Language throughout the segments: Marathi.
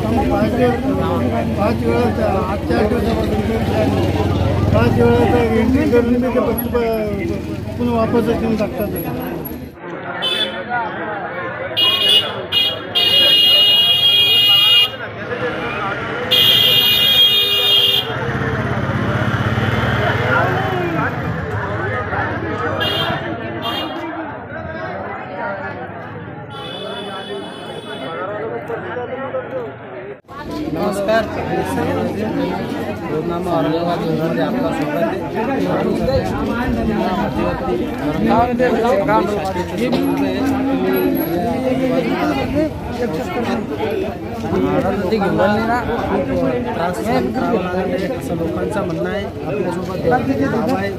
5 वेळा आजच्या 8 दिवसापासून 5 वेळा एंट्री करून ते पुन्हा वापस देऊन टाकतात. नमस्कार, रोजनामा औरंगाबाद विभागामध्ये आपला स्वागत आहे. त्रास करावा लागत आहे असं लोकांचं म्हणणं आहे. आपल्यासोबत गाव आहे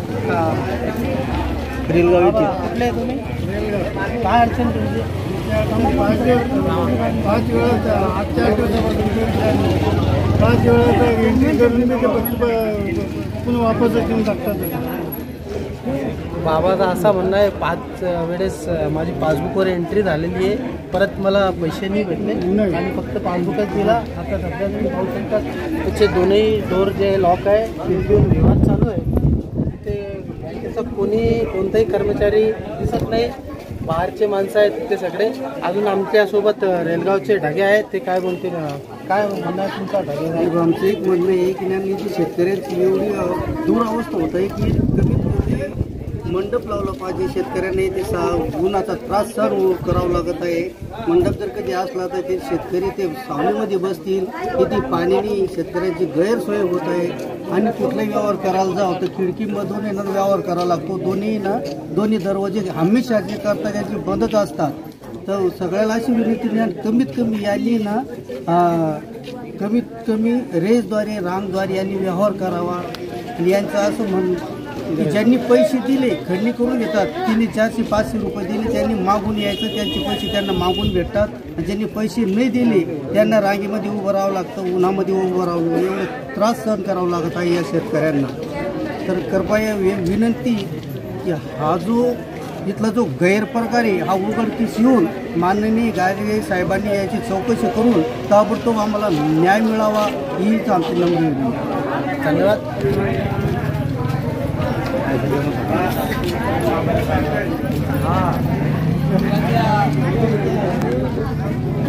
रेलगाव येथे. कुठले तुम्ही? काय अडचण तुमची? 5 वेळा आजच्या 8 दिवसापासून 5 वेळा एंट्री करून ते पुन्हा वापस देऊन टाकतात. बाबाचं असं म्हणणं आहे 5 वेळेस माझी पासबुकवर एंट्री झालेली आहे, परत मला पैसे नाही भेटले आणि फक्त पासबुकच दिला. आता सध्या तुम्ही पाहू शकता त्याचे दोन्ही डोर जे लॉक आहे खिडकीवर व्यवहार चालू आहे. ते बँकेचा कोणताही कर्मचारी दिसत नाही. बाहेरचे माणसं आहेत ते सगळे. अजून आमच्यासोबत रेलगावचे ढगे आहेत, ते काय बोलतील? काय म्हणणं आहे तुमचा ढगे? आमचं एक म्हणणं आहे की नाही शेतकऱ्यांची एवढी दुरावस्था होत आहे की कमीत कमी मंडप लावला पाहिजे. शेतकऱ्यांना ते उन्हाचा त्रास सहन करावा लागत आहे. मंडप जर कधी असला तर ते शेतकरी ते सावलीमध्ये बसतील. किती पाण्याने शेतकऱ्यांची गैरसोय होत आहे आणि कुठलाही व्यवहार करायला जावं तर खिडकीमधून येणार व्यवहार करावा लागतो. दोन्ही दरवाजे हमेशा जे करता त्याची बंदच असतात. तर सगळ्याला अशी विनंती कमीत कमी यांनी कमीत कमी रेसद्वारे रांगद्वारे यांनी व्यवहार करावा. आणि यांचं असं म्हणणं की ज्यांनी पैसे दिले खंडणी करून घेतात, 300, 400, 500 रुपये दिले त्यांनी मागून यायचं, त्यांचे पैसे त्यांना मागून भेटतात. आणि ज्यांनी पैसे नाही दिले त्यांना रांगेमध्ये उभं राहावं लागतं, उन्हामध्ये उभं राहावं, एवढं त्रास सहन करावा लागत आहे या शेतकऱ्यांना. तर कृपया विनंती की हा जो इथला जो गैरप्रकार आहे हा उघडकीस येऊन माननीय गाडगे साहेबांनी याची चौकशी करून ताबडतोब आम्हाला न्याय मिळावा हीच आमची नम्र विनंती. धन्यवाद. हां